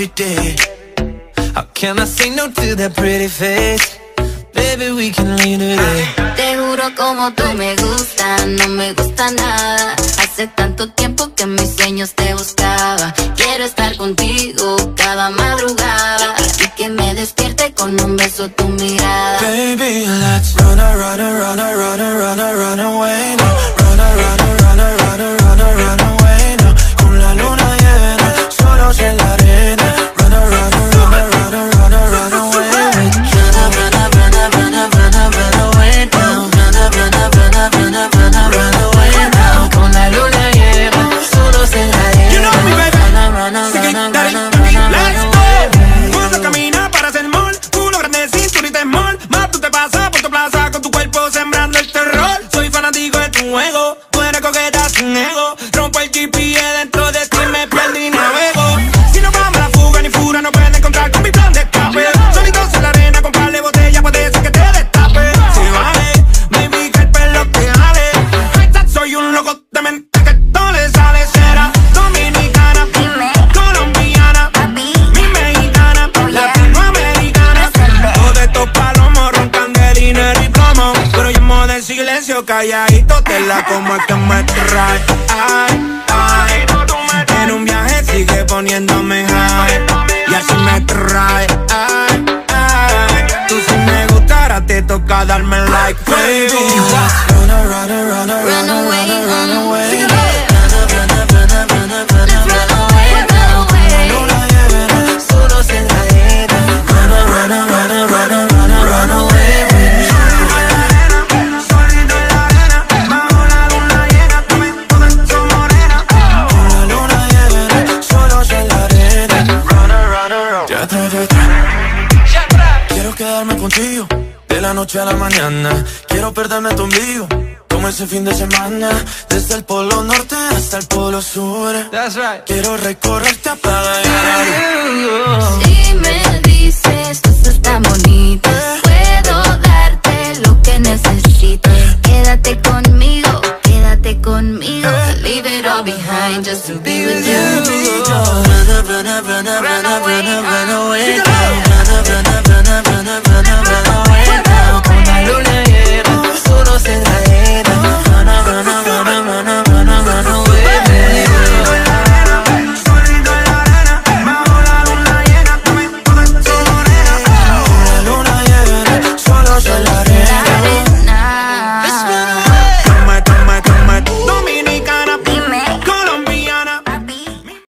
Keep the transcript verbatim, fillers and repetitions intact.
every day. How can I say no to that pretty face? Baby, we can leave today. Te juro como tú me gustas, no me gusta nada. Hace tanto tiempo que en mis sueños te buscaba. Quiero estar contigo cada madrugada y que me despierte con un beso tu mirada. Baby, let's run, run, run, run, run, run, run away now. Run, run, run, run, run, run away now. Con la luna llena, solos en la arena. Run, run, run, run, run, run away. Run, run, run, run, run, run away now. Run, run, run, run, run, run away now. Con la luna llena, solos en la arena. You know me, baby. Run, run, run, run, run, let's go. Cuando camina para hacer mall, culo grande, cinturita en mall. Más tú te pasas por tu plaza con tu cuerpo sembrando el terror. Soy fanático de tu juego, tú eres coqueta sin ego. Rompo el G P S dentro de ti, me perdí y navego. Si no vamos a la fuga ni fura, no puedes encontrar con mi plan de escape. Solitos en la arena con par de botella, puede ser que te destape. Si vale, baby, que el pelo te jale. Soy un loco de mente que todo le sale. Será dominicana, colombiana, mi mexicana, latinoamericana. Todos estos palomos roncan de dinero y plomo, pero yo en modo en silencio, calladito te la como es que me trae. Ay, ay, en un viaje sigue poniéndome high y así me trae. Ay, ay, tú si me gustara te toca darme like, baby. run, run, run, run, Run away, run away. run Quiero quedarme contigo de la noche a la mañana. Quiero perderme tu ombligo como ese fin de semana. Desde el polo norte hasta el polo sur. That's right. Quiero recorrerte a playa. Si me dices cosas tan bonitas, puedo darte lo que necesites. Quédate conmigo, quédate conmigo. Leave it all behind just to be